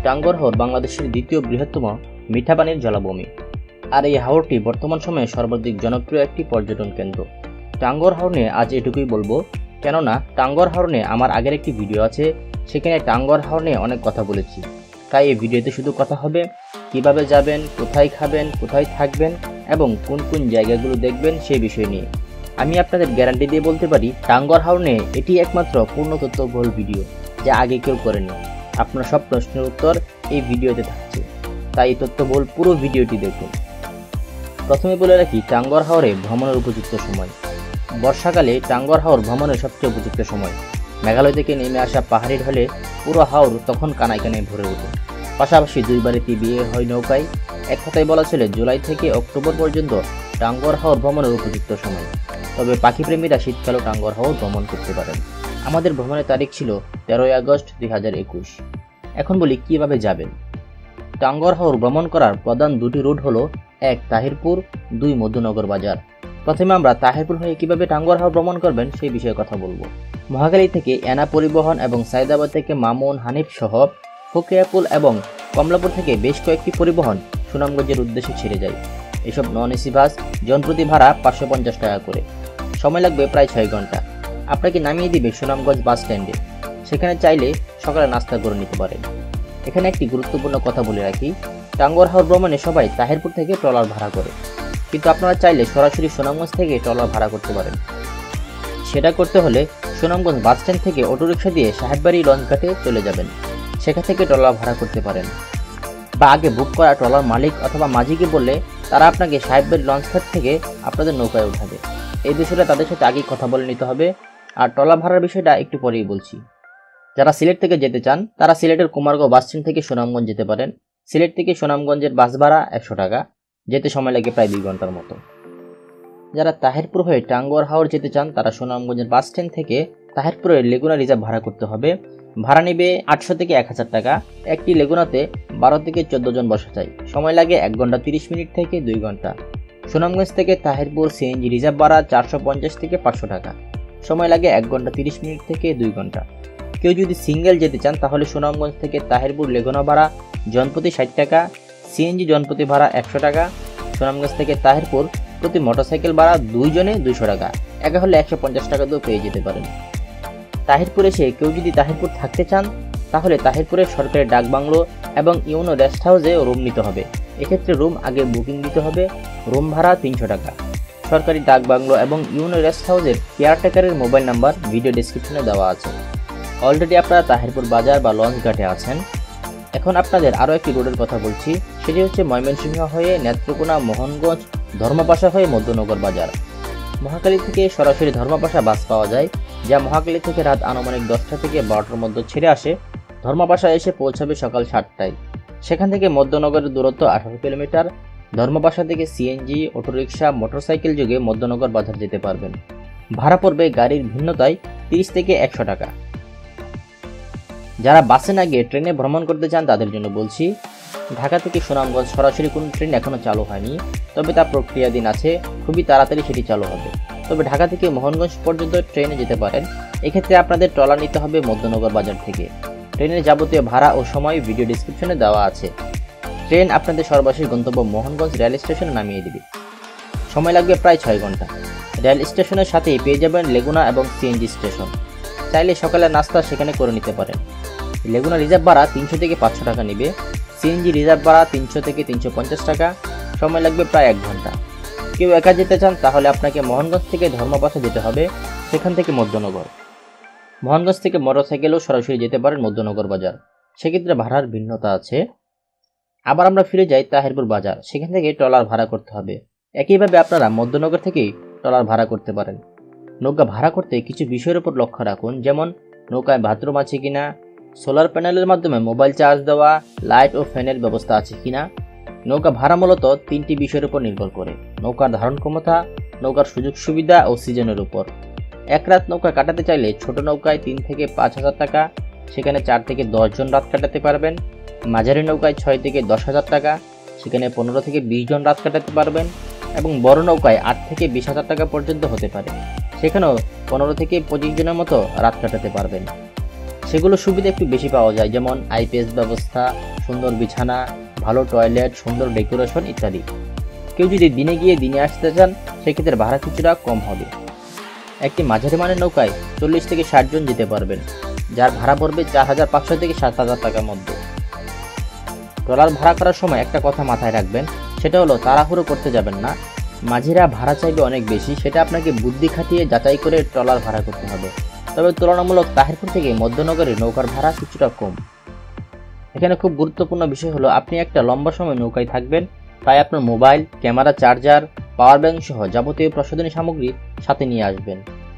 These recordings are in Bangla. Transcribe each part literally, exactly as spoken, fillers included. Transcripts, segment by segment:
টাঙ্গুয়ার হাওর বাংলাদেশের দ্বিতীয় বৃহত্তম মিঠা পানির জলাভূমি, আর এই হাওরটি বর্তমান সময়ে সর্বাধিক জনপ্রিয় একটি পর্যটন কেন্দ্র। টাঙ্গুয়ার হাওর নিয়ে আজ এটুকুই বলবো, কেননা টাঙ্গুয়ার হাওর নিয়ে আমার আগের একটি ভিডিও আছে, সেখানে টাঙ্গুয়ার হাওর নিয়ে অনেক কথা বলেছি। তাই এই ভিডিওতে শুধু কথা হবে কিভাবে যাবেন, কোথায় খাবেন, কোথায় থাকবেন এবং কোন কোন জায়গাগুলো দেখবেন সেই বিষয় নিয়ে। আমি আপনাদের গ্যারান্টি দিয়ে বলতে পারি, টাঙ্গুয়ার হাওর নিয়ে এটি একমাত্র পূর্ণ তথ্যবহুল ভিডিও যা আগে কেউ করেনি। আপনার সব প্রশ্নের উত্তর এই ভিডিওতে থাকছে, তাই এই তথ্যবহুল পুরো ভিডিওটি দেখুন। প্রথমে বলে রাখি, টাঙ্গুয়ার হাওরে ভ্রমণের উপযুক্ত সময়। বর্ষাকালে টাঙ্গুয়ার হাওর ভ্রমণের সবচেয়ে উপযুক্ত সময়। মেঘালয় থেকে নেমে আসা পাহাড়ি ঢলে পুরো হাওর তখন কানায় কানায় ভরে ওঠে। পাশাপাশি দুই বাড়িতে বিয়ে হয় নৌকায়। এক কথায় বলা চলে, জুলাই থেকে অক্টোবর পর্যন্ত টাঙ্গুয়ার হাওর ভ্রমণের উপযুক্ত সময়। তবে পাখিপ্রেমীরা শীতকালেও টাঙ্গুয়ার হাওর ভ্রমণ করতে পারেন। আমাদের ভ্রমণের তারিখ ছিল তেরোই আগস্ট দুই হাজার একুশ। এখন বলি কিভাবে যাবেন। টাঙ্গুয়ার হাওর ভ্রমণ করার প্রধান দুটি রুট হলো, এক তাহিরপুর, দুই মধ্যনগর বাজার। প্রথমে আমরা তাহিরপুর হয়ে কিভাবে টাঙ্গুয়ার হাওর ভ্রমণ করবেন সেই বিষয়ে কথা বলবো। মহাখালী থেকে এনা পরিবহন এবং সাইদাবাদ থেকে মামুন, হানিফ সহ ফকিয়াপুল এবং কমলাপুর থেকে বেশ কয়েকটি পরিবহন সুনামগঞ্জের উদ্দেশ্যে ছেড়ে যায়। এসব নন এসি বাস জনপ্রতি ভাড়া পাঁচশো পঞ্চাশ টাকা করে। সময় লাগবে প্রায় ছয় ঘন্টা। আপনাকে নামিয়ে দিবে সুনামগঞ্জ বাস স্ট্যান্ডে। সেখানে চাইলে সকালে নাস্তা করে নিতে পারেন। এখানে একটি গুরুত্বপূর্ণ কথা বলে রাখি, টাঙ্গুয়ার হাওর ভ্রমণে সবাই তাহিরপুর থেকে ট্রলার ভাড়া করে, কিন্তু আপনারা চাইলে সরাসরি সুনামগঞ্জ থেকে ট্রলার ভাড়া করতে পারেন। সেটা করতে হলে সুনামগঞ্জ বাস স্ট্যান্ড থেকে অটোরিকশা দিয়ে সাহেববাড়ি লঞ্চঘাটে চলে যাবেন। সেখান থেকে ট্রলার ভাড়া করতে পারেন, বা আগে বুক করা ট্রলার মালিক অথবা মাঝিকে বললে তারা আপনাকে সাহেববাড়ি লঞ্চঘাট থেকে আপনাদের নৌকায় উঠাবে। এই বিষয়টা তাদের সাথে আগেই কথা বলে নিতে হবে। আর ট্রলার ভাড়ার বিষয়টা একটু পরেই বলছি। যারা সিলেট থেকে যেতে চান তারা সিলেটের কুমারগাঁও বাস স্ট্যান্ড থেকে সুনামগঞ্জ যেতে পারেন। সিলেট থেকে সুনামগঞ্জের বাস ভাড়া একশো টাকা, যেতে সময় লাগে প্রায় দুই ঘন্টার মতো। যারা তাহিরপুর হয়ে টাঙ্গুয়ার হাওর যেতে চান তারা সুনামগঞ্জের বাস স্ট্যান্ড থেকে তাহিরপুরের লেগুনা রিজার্ভ ভাড়া করতে হবে। ভাড়া নেবে আটশো থেকে এক হাজার টাকা। একটি লেগুনাতে বারো থেকে চোদ্দ জন বসা যায়। সময় লাগে এক ঘন্টা তিরিশ মিনিট থেকে দুই ঘন্টা। সুনামগঞ্জ থেকে তাহিরপুর সিএনজি রিজার্ভ ভাড়া চারশো পঞ্চাশ থেকে পাঁচশো টাকা। সময় লাগে এক ঘন্টা তিরিশ মিনিট থেকে দুই ঘন্টা। কেউ যদি সিঙ্গেল যেতে চান তাহলে সুনামগঞ্জ থেকে তাহিরপুর লেগুনা ভাড়া জনপ্রতি ষাট টাকা, সিএনজি জনপ্রতি ভাড়া একশো টাকা। সুনামগঞ্জ থেকে তাহিরপুর প্রতি মোটরসাইকেল ভাড়া দুইজনে দুইশো টাকা, একা হলে একশো পঞ্চাশ টাকা দিয়েও পেয়ে যেতে পারেন। তাহিরপুর এসে কেউ যদি তাহিরপুর থাকতে চান তাহলে তাহিরপুরের সরকারি ডাকবাংলো এবং ইউনো রেস্ট হাউসে রুম নিতে হবে। এক্ষেত্রে রুম আগে বুকিং দিতে হবে। রুম ভাড়া তিনশো টাকা। সরকারি ডাকবাংলো এবং ইউনো রেস্ট হাউসের কেয়ারটেকারের মোবাইল নাম্বার ভিডিও ডেসক্রিপশনে দেওয়া আছে। অলরেডি আপনারা তাহিরপুর বাজার বা লঞ্চ ঘাটে আছেন। এখন আপনাদের আরও একটি রোডের কথা বলছি, সেটি হচ্ছে ময়মনসিংহ হয়ে নেত্রকোনা, মোহনগঞ্জ, ধর্মপাশা হয়ে মধ্যনগর বাজার। মহাখালী থেকে সরাসরি ধর্মপাশা বাস পাওয়া যায়, যা মহাখালী থেকে রাত আনুমানিক দশটা থেকে বারোটার মধ্যে ছেড়ে আসে। ধর্মপাশা এসে পৌঁছাবে সকাল সাতটায়। সেখান থেকে মধ্যনগরের দূরত্ব আঠারো কিলোমিটার। ধর্মপাশা থেকে সিএনজি, অটোরিকশা, মোটরসাইকেল যোগে মধ্যনগর বাজার যেতে পারবেন। ভাড়া পড়বে গাড়ির ভিন্নতায় তিরিশ থেকে একশো টাকা। যারা বাসে না গিয়ে ট্রেনে ভ্রমণ করতে চান তাদের জন্য বলছি, ঢাকা থেকে সুনামগঞ্জ সরাসরি কোনো ট্রেন এখনও চালু হয়নি, তবে তা প্রক্রিয়াধীন আছে। খুবই তাড়াতাড়ি সেটি চালু হবে। তবে ঢাকা থেকে মোহনগঞ্জ পর্যন্ত ট্রেনে যেতে পারেন। এক্ষেত্রে আপনাদের ট্রলার নিতে হবে মধ্যনগর বাজার থেকে। ট্রেনের যাবতীয় ভাড়া ও সময় ভিডিও ডেসক্রিপশনে দেওয়া আছে। ট্রেন আপনাদের সর্বশেষ গন্তব্য মোহনগঞ্জ রেল স্টেশনে নামিয়ে দেবে। সময় লাগবে প্রায় ছয় ঘন্টা। রেল স্টেশনের সাথেই পেয়ে যাবেন লেগুনা এবং সিএনজি স্টেশন। চাইলে সকালে নাস্তা সেখানে করে নিতে পারেন। লেগুনা রিজার্ভ ভাড়া তিনশো থেকে পাঁচশো টাকা নেবে। সিএনজি রিজার্ভ ভাড়া তিনশো থেকে তিনশো পঞ্চাশ টাকা। সময় লাগবে প্রায় এক ঘন্টা। কেউ একা যেতে চান তাহলে আপনাকে মোহনগঞ্জ থেকে ধর্মপাশা যেতে হবে, সেখান থেকে মধ্যনগর। মোহনগঞ্জ থেকে মোটরসাইকেলেও সরাসরি যেতে পারেন মধ্যনগর বাজার, সেক্ষেত্রে ভাড়ার ভিন্নতা আছে। আবার আমরা ফিরে যাই তাহিরপুর বাজার, সেখান থেকে ট্রলার ভাড়া করতে হবে। একইভাবে আপনারা মধ্যনগর থেকেই ট্রলার ভাড়া করতে পারেন। নৌকা ভাড়া করতে কিছু বিষয়ের উপর লক্ষ্য রাখুন, যেমন নৌকায় বাথরুম আছে কিনা, সোলার প্যানেলের মাধ্যমে মোবাইল চার্জ দেওয়া, লাইট ও ফ্যানের ব্যবস্থা আছে কিনা। নৌকা ভাড়া মূলত তিনটি বিষয়ের উপর নির্ভর করে: নৌকার ধারণ ক্ষমতা, নৌকার সুযোগ সুবিধা ও সিজনের উপর। এক রাত নৌকা কাটাতে চাইলে ছোট নৌকায় তিন থেকে পাঁচ হাজার টাকা, সেখানে চার থেকে দশ জন রাত কাটাতে পারবেন। মাঝারি নৌকায় ছয় থেকে দশ হাজার টাকা, সেখানে পনেরো থেকে বিশ জন রাত কাটাতে পারবেন। এবং বড় নৌকায় আট থেকে বিশ হাজার টাকা পর্যন্ত হতে পারে, সেখানেও পনেরো থেকে পঁচিশ জনের মতো রাত কাটাতে পারবেন। সেগুলো সুবিধা একটু বেশি পাওয়া যায়, যেমন আইপিএস ব্যবস্থা, সুন্দর বিছানা, ভালো টয়লেট, সুন্দর ডেকোরেশন ইত্যাদি। কেউ যদি দিনে গিয়ে দিনে আসতে চান সেক্ষেত্রে ভাড়া কিছুটা কম হবে। একটি মাঝারি মানের নৌকায় চল্লিশ থেকে ষাট জন যেতে পারবেন, যার ভাড়া পড়বে চার হাজার পাঁচশো থেকে সাত হাজার টাকার মধ্যে। ট্রলার ভাড়া করার সময় একটা কথা মাথায় রাখবেন, সেটা হলো তাড়াহুড়ো করতে যাবেন না। মাঝিরা ভাড়া চাইবে অনেক বেশি, সেটা আপনাকে বুদ্ধি খাটিয়ে যাচাই করে ট্রলার ভাড়া করতে হবে। তবে তুলনামূলক তাহিরপুর থেকে মধ্যনগরে নৌকার ভাড়া কিছুটা কম। এখানে খুব গুরুত্বপূর্ণ বিষয় হলো আপনি একটা লম্বা সময় নৌকায় থাকবেন, তাই আপনার mobile, camera, charger, power bank সহ যাবতীয় প্রসাধনী সামগ্রী সাথে নিয়ে আসবেন।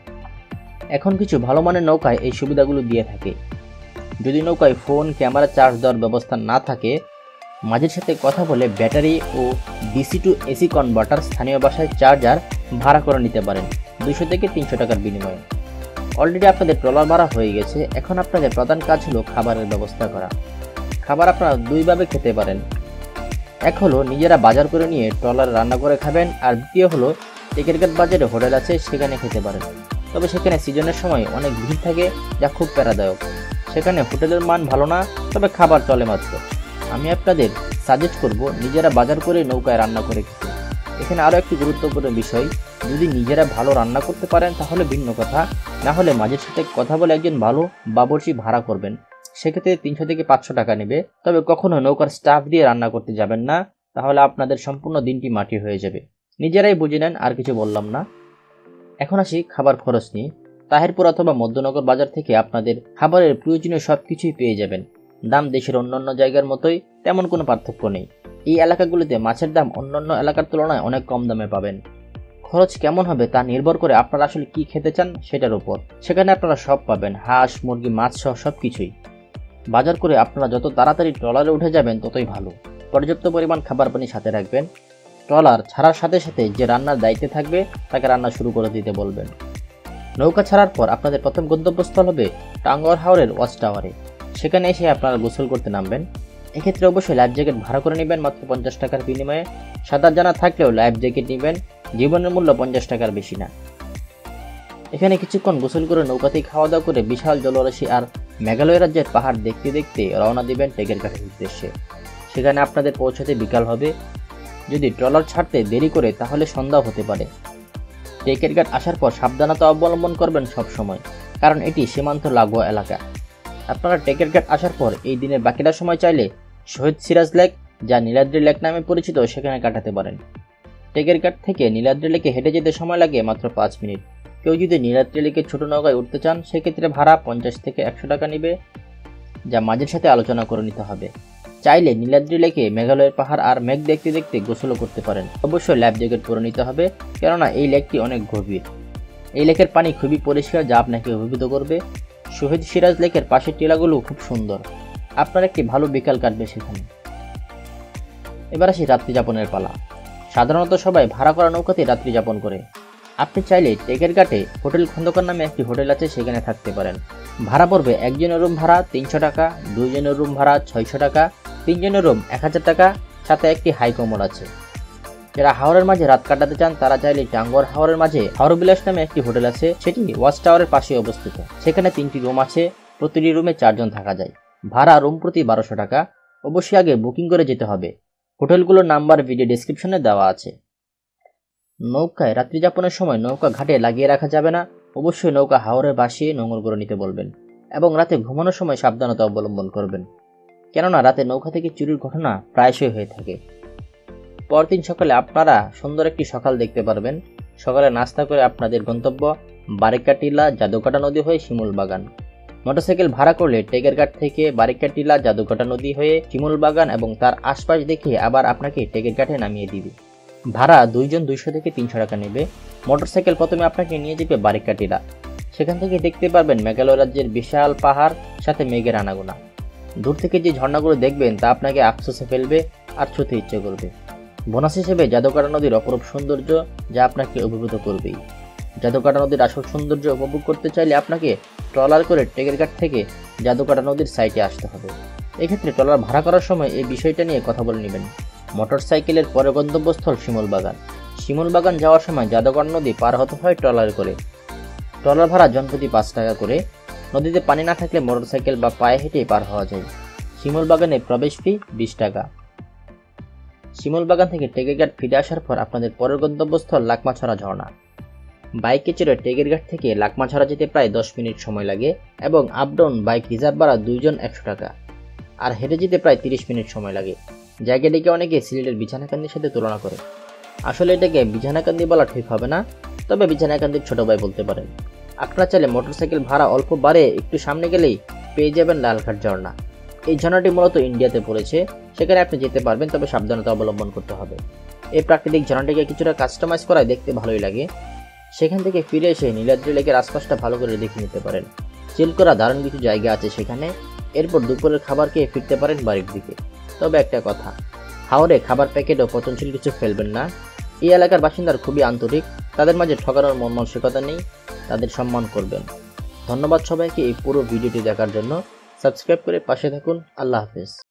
এখন কিছু ভালো মানের নৌকায় এই সুবিধাগুলো দিয়ে থাকে। যদি নৌকায় ফোন, ক্যামেরা চার্জ দেওয়ার ব্যবস্থা না থাকে, মাঝির সাথে কথা বলে ব্যাটারি ও ডিসি টু এসি কনভার্টার স্থানীয় ভাষায় চার্জার ভাড়া করে নিতে পারেন দুইশো থেকে তিনশো টাকার বিনিময়ে। অলরেডি আপনাদের ট্রলার ভাড়া হয়ে গেছে, এখন আপনাদের প্রধান কাজ হলো খাবারের ব্যবস্থা করা। খাবার আপনারা দুইভাবে খেতে পারেন। এক হলো নিজেরা বাজার করে নিয়ে ট্রলার রান্না করে খাবেন, আর দ্বিতীয় হলো টেকেরঘাট বাজারে হোটেল আছে সেখানে খেতে পারেন। তবে সেখানে সিজনের সময় অনেক ভিড় থাকে, যা খুব প্যারাদায়ক। সেখানে হোটেলের মান ভালো না, তবে খাবার চলে মাত্র। আমি আপনাদের সাজেস্ট করব নিজেরা বাজার করে নৌকায় রান্না করে খেতে। এখানে আরও একটি গুরুত্বপূর্ণ বিষয়, যদি নিজেরা ভালো রান্না করতে পারেন তাহলে ভিন্ন কথা, না হলে মাঝির সাথে কথা বলে একজন ভালো বাবুর্চি ভাড়া করবেন। সেক্ষেত্রে তিনশো থেকে পাঁচশো টাকা নেবে। তবে কখনো নৌকার স্টাফ দিয়ে রান্না করতে যাবেন না, তাহলে আপনাদের সম্পূর্ণ দিনটি মাটি হয়ে যাবে। নিজেরাই বুঝে নেন, আর কিছু বললাম না। এখন আসি খাবার খরচ নিয়ে। তাহিরপুর অথবা মধ্যনগর বাজার থেকে আপনাদের খাবারের প্রয়োজনীয় সব কিছুই পেয়ে যাবেন। দাম দেশের অন্যান্য জায়গার মতোই, তেমন কোনো পার্থক্য নেই। এই এলাকাগুলিতে মাছের দাম অন্যান্য এলাকার তুলনায় অনেক কম দামে পাবেন। খরচ কেমন হবে তা নির্ভর করে আপনারা আসলে কি খেতে চান সেটার উপর। সেখানে আপনারা সব পাবেন, হাঁস, মুরগি, মাছ সহ সব কিছুই। বাজার করে আপনারা যত তাড়াতাড়ি ট্রলারে উঠে যাবেন ততই ভালো। পর্যাপ্ত পরিমাণ খাবার পানি সাথে রাখবেন। ট্রলার ছাড়ার সাথে সাথে যে রান্নার দায়িত্বে থাকবে তাকে রান্না শুরু করে দিতে বলবেন। নৌকা ছাড়ার পর আপনাদের প্রথম গন্তব্যস্থল হবে টাঙ্গুয়ার হাওরের ওয়াচ টাওয়ারে। সেখানে এসে আপনারা গোসল করতে নামবেন। এক্ষেত্রে অবশ্যই লাইফ জ্যাকেট ভাড়া করে নেবেন মাত্র পঞ্চাশ টাকার বিনিময়ে। সাঁতার জানা থাকলেও লাইফ জ্যাকেট নেবেন, জীবনের মূল্য পঞ্চাশ টাকার বেশি না। এখানে কিছুক্ষণ গোসল করে নৌকাতেই খাওয়া দাওয়া করে বিশাল জলরাশি আর মেঘালয় রাজ্যের পাহাড় দেখতে দেখতে রওনা দিবেন টেকেরঘাটের উদ্দেশ্যে। সেখানে আপনাদের পৌঁছাতে বিকাল হবে। যদি ট্রলার ছাড়তে দেরি করে তাহলে সন্ধ্যা হতে পারে। টেকেরঘাট আসার পর সাবধানতা অবলম্বন করবেন সব সময়, কারণ এটি সীমান্ত লাগোয়া এলাকা। আপনারা টেকেরঘাট আসার পর এই দিনের বাকিটা সময় চাইলে শহীদ সিরাজ লেক, যা নীলাদ্রি লেক নামে পরিচিত, সেখানে কাটাতে পারেন। টেকেরঘাট থেকে নীলাদ্রি লেকে হেঁটে যেতে সময় লাগে মাত্র পাঁচ মিনিট। কেউ যদি নীলাদ্রি লেকের ছোট নৌকায় উঠতে চান সেক্ষেত্রে ভাড়া পঞ্চাশ থেকে একশো টাকা নেবে, যা মাঝের সাথে আলোচনা করে নিতে হবে। চাইলে নীলাদ্রি লেকে মেঘালয়ের পাহাড় আর মেঘ দেখতে দেখতে গোসলও করতে পারেন। অবশ্যই লাইফ জ্যাকেট পরে নিতে হবে, কেননা এই লেকটি অনেক গভীর। এই লেকের পানি খুবই পরিষ্কার, যা আপনাকে অভিভূত করবে। শহীদ সিরাজ লেকের পাশের টিলাগুলো খুব সুন্দর। আপনার একটি ভালো বিকাল কাটবে সেখানে। এবার আসি রাত্রি যাপনের পালা। সাধারণত সবাই ভাড়া করা নৌকাতে রাত্রি যাপন করে। আপনি চাইলে টেকেরঘাটে হোটেল খন্দকার নামে একটি হোটেল আছে, সেখানে থাকতে পারেন। ভাড়া পড়বে একজনের রুম ভাড়া তিনশো টাকা, দুইজনের রুম ভাড়া ছয়শো টাকা, তিনজনের রুম এক হাজার টাকা, সাথে একটি হাই কমোড আছে। যারা হাওরের মাঝে রাত কাটাতে চান তারা চাইলে টাঙ্গুয়ার হাওরের মাঝে হাওর বিলাস নামে একটি হোটেল আছে, সেটি ওয়াচ টাওয়ারের পাশে অবস্থিত। সেখানে তিনটি রুম আছে, প্রতিটি রুমে চারজন থাকা যায়। ভাড়া রুম প্রতি বারোশো টাকা। অবশ্যই আগে বুকিং করে যেতে হবে। হোটেলগুলোর নাম্বার ভিডিও ডেসক্রিপশনে দেওয়া আছে। নৌকায় রাত্রি যাপনের সময় নৌকা ঘাটে লাগিয়ে রাখা যাবে না। অবশ্যই নৌকা হাওরে ভাসিয়ে নোঙর করে নিতে বলবেন এবং রাতে ঘুমানোর সময় সাবধানতা অবলম্বন করবেন, কেননা রাতে নৌকা থেকে চুরির ঘটনা প্রায়শই হয়ে থাকে। পরদিন সকালে আপনারা সুন্দর একটি সকাল দেখতে পারবেন। সকালে নাস্তা করে আপনাদের গন্তব্য বারিকা টিলা, জাদুকাটা নদী হয়ে শিমুল বাগান। মোটরসাইকেল ভাড়া করলে টেকেরঘাট থেকে বারিকা টিলা, জাদুকাটা নদী হয়ে শিমুল বাগান এবং তার আশপাশ দেখে আবার আপনাকে টেকেরঘাটে নামিয়ে দিবে। ভাড়া দুইজন দুইশো থেকে তিনশো টাকা নেবে। মোটরসাইকেল প্রথমে আপনাকে নিয়ে যাবে বারিকা টিলা। সেখান থেকে দেখতে পারবেন মেঘালয় রাজ্যের বিশাল পাহাড়, সাথে মেঘের আনাগোনা। দূর থেকে যে ঝর্ণাগুলো দেখবেন তা আপনাকে আফসোসে ফেলবে আর ছুঁতে ইচ্ছে করবে। বোনাস হিসেবে জাদুকাটা নদীর অপরূপ সৌন্দর্য, যা আপনাকে অভিভূত করবেই। জাদুকাটা নদীর আসল সৌন্দর্য উপভোগ করতে চাইলে আপনাকে ট্রলার করে টেকেরঘাট থেকে জাদুকাটা নদীর সাইটে আসতে হবে। এক্ষেত্রে ট্রলার ভাড়া করার সময় এই বিষয়টা নিয়ে কথা বলে নেবেন। মোটরসাইকেলের পরে গন্তব্যস্থল শিমুল বাগান। শিমুল বাগান যাওয়ার সময় জাদুকাটা নদী পার হতে হয় ট্রলার করে। ট্রলার ভাড়া জনপ্রতি পাঁচ টাকা করে। নদীতে পানি না থাকলে মোটরসাইকেল বা পায়ে হেঁটে পার হওয়া যায়। শিমুল বাগানে প্রবেশ ফি বিশ টাকা। শিমুল বাগান থেকে টেকের ঘাট ফিরে আসার পর আপনাদের পরের গন্তব্যস্থল লাকমাছড়া ঝর্ণা। বাইকে চড়ে টেকের ঘাট থেকে লাকমাছড়া যেতে প্রায় দশ মিনিট সময় লাগে এবং আপ ডাউন বাইক রিজার্ভ ভাড়া দুইজন একশো টাকা, আর হেঁটে যেতে প্রায় তিরিশ মিনিট সময় লাগে। জায়গাটিকে অনেকে সিলেটের বিছানাকান্দির সাথে তুলনা করে। আসলে এটাকে বিছানাকান্দি বলা ঠিক হবে না, তবে বিছানাকান্দির ছোট ভাই বলতে পারেন। আপনারা চাইলে মোটরসাইকেল ভাড়া অল্প বাড়ে একটু সামনে গেলেই পেয়ে যাবেন লালঘাট ঝর্ণা। এই ঝর্ণাটি মূলত ইন্ডিয়াতে পড়েছে, সেখানে আপনি যেতে পারবেন, তবে সাবধানতা অবলম্বন করতে হবে। এই প্রাকৃতিক ঝর্ণাটিকে কিছুটা কাস্টমাইজ করায় দেখতে ভালোই লাগে। সেখান থেকে ফিরে এসে নীলাদ্রি লেকের আশপাশটা ভালো করে দেখে নিতে পারেন। চিল করা দারুণ কিছু জায়গা আছে সেখানে। এরপর দুপুরের খাবার খেয়ে ফিরতে পারেন বাড়ির দিকে। তবে একটা কথা, হাওরে খাবার প্যাকেট ও পচনশীল কিছু ফেলবেন না। এই এলাকার বাসিন্দারা খুবই আন্তরিক, তাদের মাঝে ঠকানোর মন মানসিকতা নেই, তাদের সম্মান করবেন। ধন্যবাদ সবাইকে এই পুরো ভিডিওটি দেখার জন্য। সাবস্ক্রাইব করে পাশে থাকুন। আল্লাহ হাফেজ।